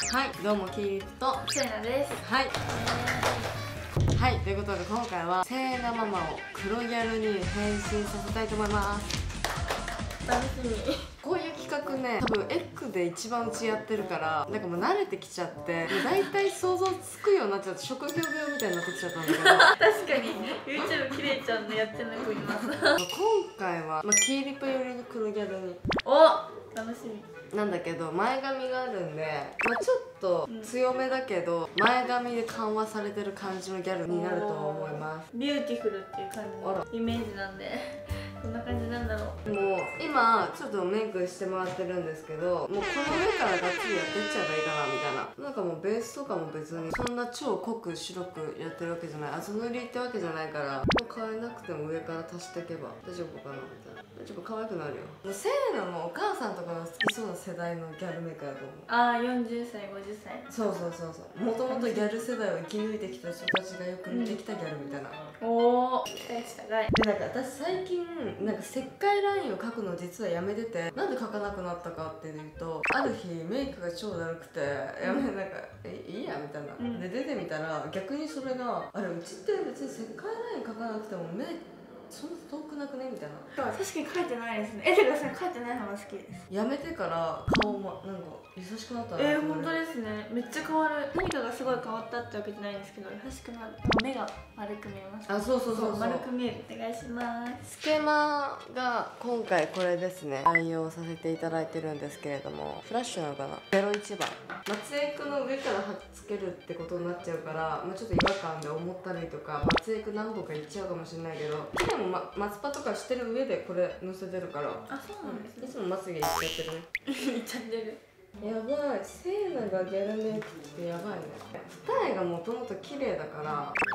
はい、どうもキーリップとセイナです。 はいはい、ということで今回はセイナママを黒ギャルに変身させたいと思います。 楽しみ。 こういう企画ね、多分 X で一番うちやってるからなんかもう慣れてきちゃって大体想像つくようになっちゃって、職業病みたいになってきちゃったんだけど確かに YouTube きれいちゃんのやってない子います。 今回は、キーリップ寄りの黒ギャルにお、楽しみ。 なんだけど前髪があるんで、ちょっと強めだけど、前髪で緩和されてる感じのギャルになると思います。 ビューティフルっていう感じのイメージなんでどんな感じなんだろう。 もう今ちょっとメイクしてもらってるんですけど、もうこの上からがっつりやってっちゃえばいいかなみたいな。なんかもうベースとかも別にそんな超濃く白くやってるわけじゃない、厚塗りってわけじゃないから、もう変えなくても上から足していけば大丈夫かなみたいな。ちょっと可愛くなるよ。もうセイナのお母さんとかが好きそうな世代のギャルメイクだと思う。 ああ、40歳50歳。 そうそうそうそう、もともとギャル世代を生き抜いてきた人たちがよく見てきたギャルみたいな。 おお、期待したがい。 でなんか私最近なんか石灰ラインを描くの実はやめてて、なんで描かなくなったかっていうと、ある日メイクが超だるくてやめ、なんかいいやみたいな、で出てみたら逆にそれがあれ、うちって別に石灰ライン描かなくても目そんな遠くなくねみたいな。 確かに書いてないですね。てかそれ書いてないのが好きです。 やめてから顔もなんか優しくなったな。 本当ですね。めっちゃ変わる。何かがすごい変わったってわけじゃないんですけど、優しくなる。目が丸く見えます。 あ、そうそうそうそう、 丸く見える。お願いします。 スケマが今回これですね、愛用させていただいてるんですけれども、フラッシュなのかな、01番松江区の上から貼っつけるってことになっちゃうから、ちょっと違和感で思ったりとか、松江区何個か行っちゃうかもしれないけど、でも、松パとかしてる上でこれ載せてるから、 あ、そうなんですね。 いつもまつげいっちゃってるね。 いっちゃってる。 やばい、セイナがギャルメイクってやばいね。二重がもともと綺麗だから、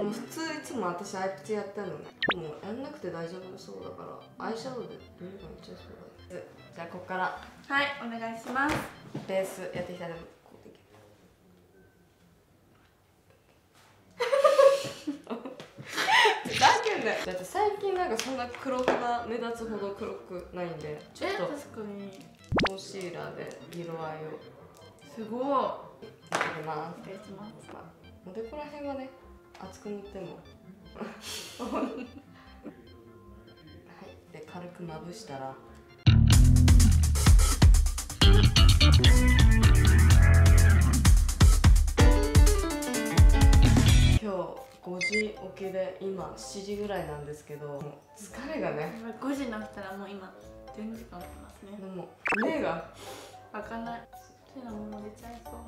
もう普通いつも私アイプチやってんのね。もうやんなくて大丈夫そうだから、アイシャドウで塗るのめっちゃそうだ。じゃあここからはい、お願いします。 ベースやっていきたいと思います。だけどね、だって最近なんかそんな黒肌目立つほど黒くないんで、ちょっと確かにコンシーラーで色合いをすごい。 やってきます。 お願いします。 おでこら辺はね、厚く塗ってもはい、で軽くまぶしたら今日5時起きで今7時ぐらいなんですけど、もう疲れがね、 5時になったらもう今12時間起きますね。 でも目が開かない。手のも出ちゃいそう。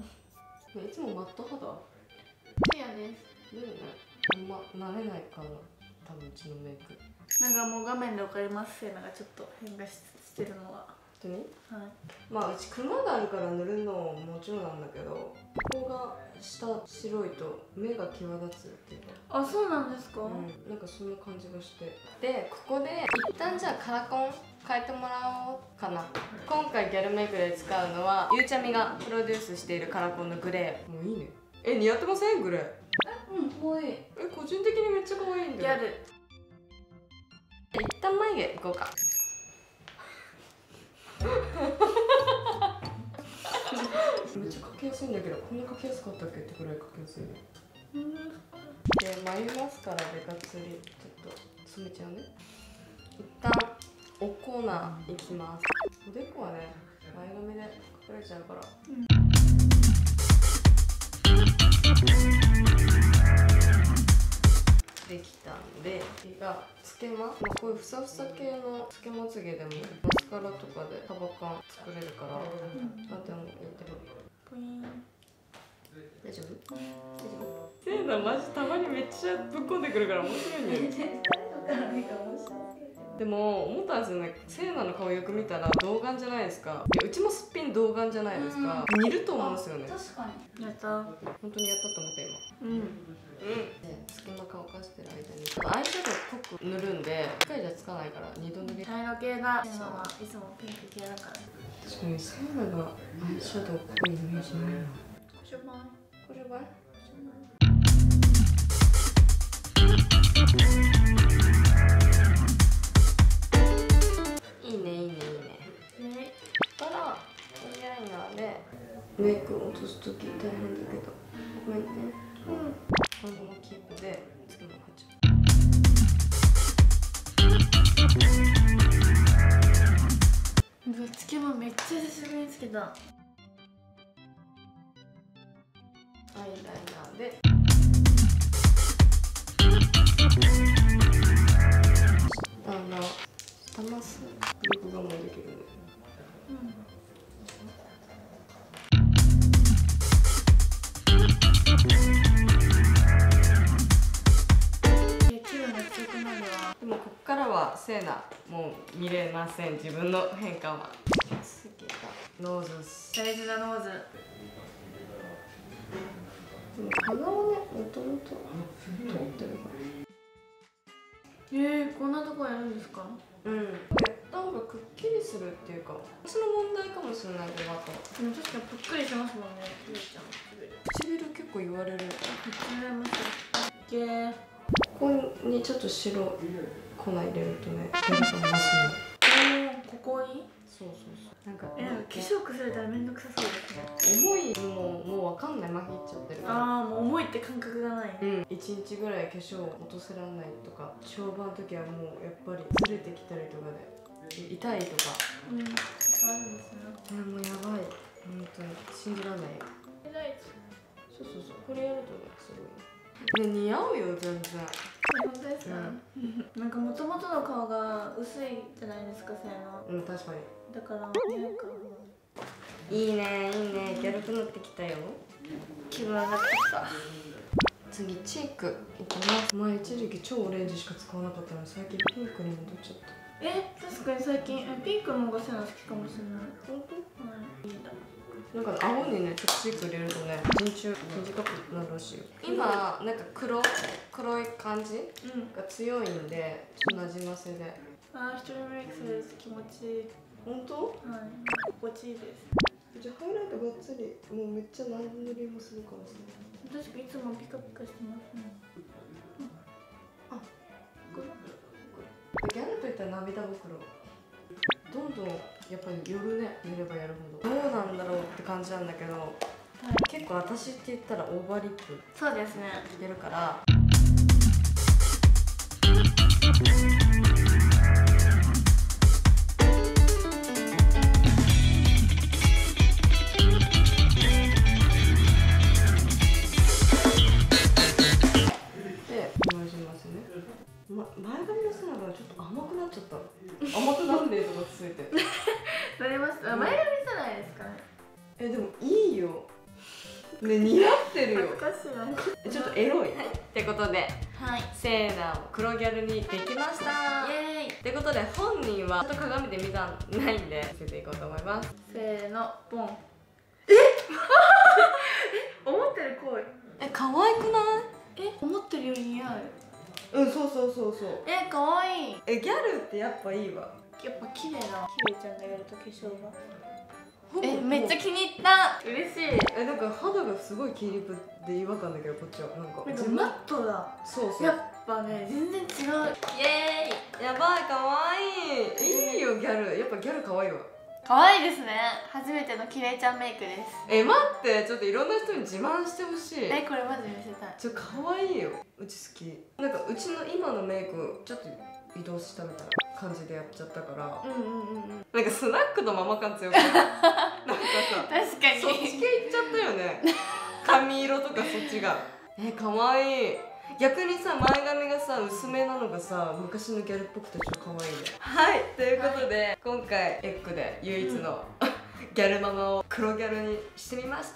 いつもマット肌セイヤです。 だよね。あんま慣れないかな、多分うちのメイク。 なんかもう画面で分かります。セイナがちょっと変化してるのは。 本当に？ はい。 うちクマがあるから塗るのももちろんなんだけど、ここが下白いと目が際立つっていうか、 あ、そうなんですか。 なんかそんな感じがして、でここで一旦じゃあカラコン変えてもらおうかな。今回ギャルメイクで使うのはゆうちゃみがプロデュースしているカラコンのグレー。もういいね。似合ってません？グレー。 可愛い。 個人的にめっちゃ可愛いんだよ。 ギャル。 一旦眉毛いこうか。めっちゃ描きやすいんだけど、こんな描きやすかったっけってくらい描きやすいね。で眉マスカラでがっつりちょっと詰めちゃうね。一旦お粉いきます。おでこはね、前髪で隠れちゃうから、できたんで、次がつけま、こういうふさふさ系のつけまつげでもマスカラとかで束感作れるから、あでもやってる。 ポイン。 大丈夫？セイナマジたまにめっちゃぶっこんでくるから面白いね。でも思ったんですよね、セイナの顔よく見たら童顔じゃないですか。うちもすっぴん童顔じゃないですか。似ると思うんですよね。 確かに。やった。 本当にやったと思った今。で隙間乾かしてる間にアイシャドウ濃く塗るんで1回じゃつかないから2度塗り。 茶色系がセイナはいつもピンク系だから。 確かにセイナがアイシャドウ濃いイメージないな。 こしょばい。 これはメイク落とす時大変だけどごめんね。このままキープで次の入っちゃう。ぶっつけもめっちゃ久しぶりにつけた。 アイライナーで下マス録画もできるね。 気分が強くなるわ。 でもこっからはせいなもう見れません。自分の変化は。ノーズ大事なノーズ。 でも鼻をね、もともと通ってるから。 こんなとこやるんですか？ うん。やった方がくっきりするっていうか、私の問題かもしれないけど、あと。 でも確かにぷっくりしますもんね、ゆうちゃん。 唇結構言われる。 めっちゃ羨ましい。 ここにちょっと白粉入れるとね、ギャル感増すね。 ここに？ そうそうそう。なんか化粧崩れたらめんどくさそうですね。 重いのもうわかんない、麻痺いっちゃってるから。 ああ、もう重いって感覚がない。 うん、1日ぐらい化粧落とせられないとか、小盤の時はもうやっぱりずれてきたりとかで痛いとか。あるんですね。 もうやばい、本当に信じられないよ。そうそうそう、これやるとね、すごいね、似合うよ全然。 本当ですか？なんかもともとの顔が薄いじゃないですか、せいな。 うん、確かに。 だから似合うか。 いいね、いいね、ギャルくなってきたよ。 気分上がってきた。 次チークいきます。前一時期超オレンジしか使わなかったのに最近ピンクに戻っちゃった。 確かに最近ピンクの方がせいな好きかもしれない。 本当？ はい、いいんだ。 なんか顎にね、ちょっとチーク入れるとね、陣中短くなるらしいよ。今なんか黒い感じが強いんで、ちょっとなじませで。 一人メイクする気持ちいい。 本当？ はい、心地いいです。 じゃあハイライトがっつり、もうめっちゃ何塗りもするからさ。 確かいつもピカピカしてますね。 ギャルといったら涙袋。どんどんやっぱり寄るね、塗ればやるほど。どうなんだろうって感じなんだけど、結構私って言ったらオーバーリップそうですね。 やるから。前髪の背中がちょっと甘くなっちゃった。甘くなんでとかついて。 なります。前髪じゃないですかね。 でもいいよ。ね、似合ってるよ。 恥ずかしいな。 ちょっとエロい。ってことで、せいなを黒ギャルにできました。 イエーイ。 ってことで本人はちょっと鏡で見たないんで見せていこうと思います。 せーの、ボン。思ってる声。 可愛くない？ 思ってるより似合う。 うん、そうそう。 可愛い。 ギャルってやっぱいいわ。 やっぱ綺麗なキレイちゃんがやると化粧が。めっちゃ気に入った。嬉しい。 なんか肌がすごいキーリップで違和感だけど、こっちはなんかマットだ。 そうやっぱね、全然違う。イエーイ。 やばい、可愛い。いいよギャル。やっぱギャル可愛いわ。 可愛いですね。初めてのキレイちゃんメイクです。 待って、ちょっといろんな人に自慢してほしい。 これマジ見せたい。 可愛いよ。うち好き。なんかうちの今のメイクちょっと移動したみたいな感じでやっちゃったから、なんかスナックのママ感強くない？なんかさ、 確かにそっち系いっちゃったよね。髪色とかそっちが。可愛い。逆にさ、前髪がさ薄めなのがさ、昔のギャルっぽくてちょっと可愛いね。はい、ということで、今回エッグで唯一のギャルママを黒ギャルにしてみました。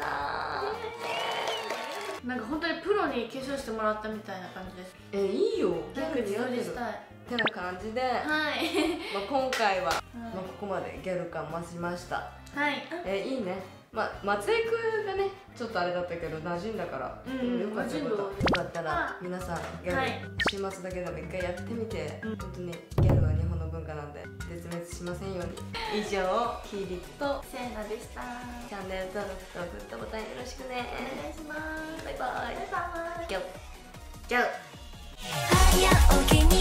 なんか本当にプロに化粧してもらったみたいな感じです。 いいよ。 ギャル自撮りしたい。 ってな感じで、今回はここまでギャル感増しました。いいね。松江くんがねちょっとあれだったけど馴染んだから、よかったら皆さんギャル週末だけでも一回やってみて、本当にギャルは日本の文化なんで絶滅しませんように。以上、キーリップとせいなでした。 チャンネル登録とグッドボタンよろしくね。 お願いします。 バイバイ。 バイバイ。 ギャル。 早起きに